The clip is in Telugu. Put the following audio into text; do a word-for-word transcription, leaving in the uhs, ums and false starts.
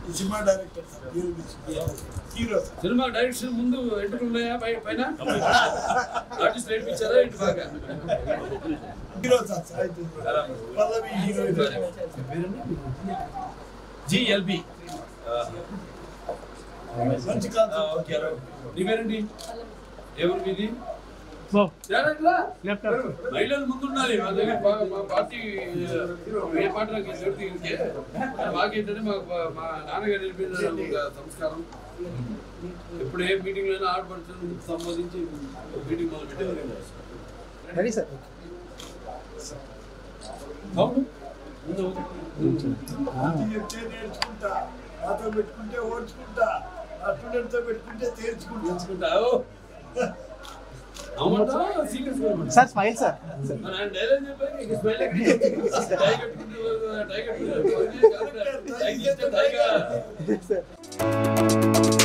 cinema director hero cinema direction ముందు ఎంట్రీ ఉన్నాయా పైన ఆర్టిస్ట్ నేర్పించారా ఏంటి బాగా హీరో సార్ పల్లవి హీరో జిఎల్బి మంచి కాదు ఓకే నీ పేరేంటి ఎవరు మీది మహిళలు ముందుండాలి మా దగ్గర మా పార్టీ ఏ పార్టీలకు చెప్తే మాకేంటంటే మా మా నాన్నగారు నేర్పించిన సంస్కారం ఎప్పుడు ఏ మీటింగ్ లోనే ఆడపడుతుంది సంబంధించి మీటింగ్ మొదలు పెట్టారు సార్ నేర్చుకుంటా నాతో పెట్టుకుంటే ఓడ్చుకుంటా ఆ స్టూడెంట్ తో పెట్టుకుంటే తేల్చుకుంటా సార్ స్మైల్ సార్ డైలాగ్ చెప్పాను టైగర్ టైగర్